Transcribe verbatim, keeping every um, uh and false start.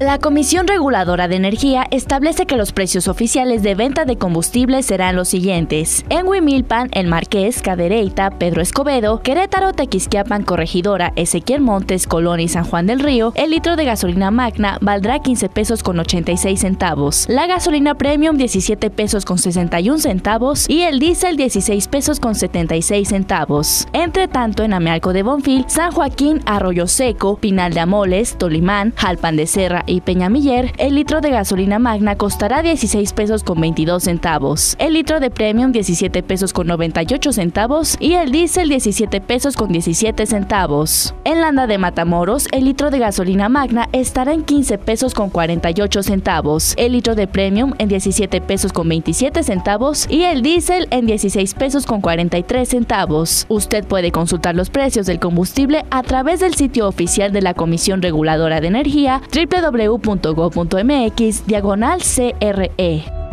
La Comisión Reguladora de Energía establece que los precios oficiales de venta de combustible serán los siguientes. En Huimilpan, El Marqués, Cadereyta, Pedro Escobedo, Querétaro, Tequisquiapan, Corregidora, Ezequiel Montes, Colón y San Juan del Río, el litro de gasolina magna valdrá quince pesos con ochenta y seis centavos, la gasolina premium diecisiete pesos con sesenta y un centavos y el diésel dieciséis pesos con setenta y seis centavos. Entre tanto, en Amealco de Bonfil, San Joaquín, Arroyo Seco, Pinal de Amoles, Tolimán, Jalpan de Serra y Peñamiller, el litro de gasolina magna costará dieciséis pesos con veintidós centavos, el litro de premium diecisiete pesos con noventa y ocho centavos y el diésel diecisiete pesos con diecisiete centavos. En Landa de Matamoros, el litro de gasolina magna estará en quince pesos con cuarenta y ocho centavos, el litro de premium en diecisiete pesos con veintisiete centavos y el diésel en dieciséis pesos con cuarenta y tres centavos. Usted puede consultar los precios del combustible a través del sitio oficial de la Comisión Reguladora de Energía, doble u doble u doble u punto gob punto m x diagonal C R E.